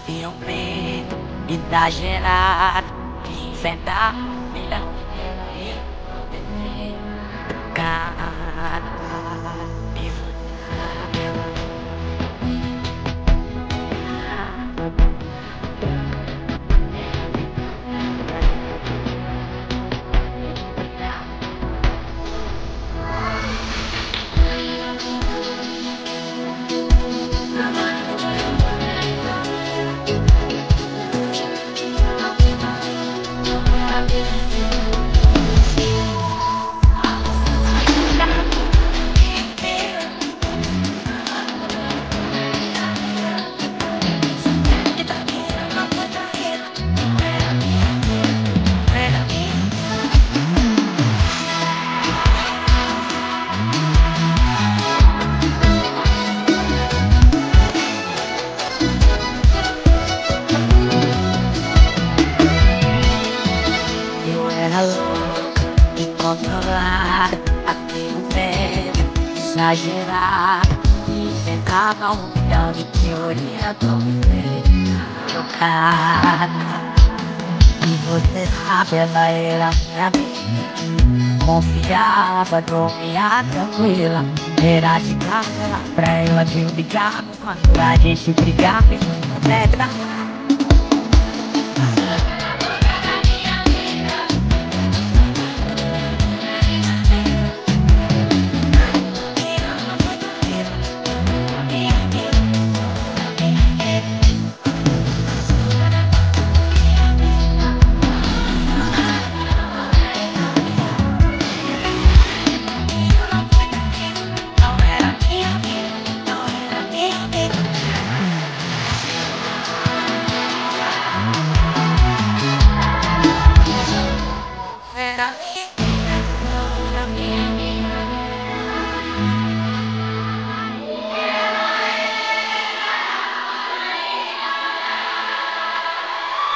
filme exagerado, inventar cara. Eu era louco, incontrolado, aquele medo exagerado. Inventava um milhão de teoria pra me trocar. E você sabe, ela era minha amiga. Confiava, dormia tranquila. Era de casa pra ela me ligar. Quando a gente brigava, pedra.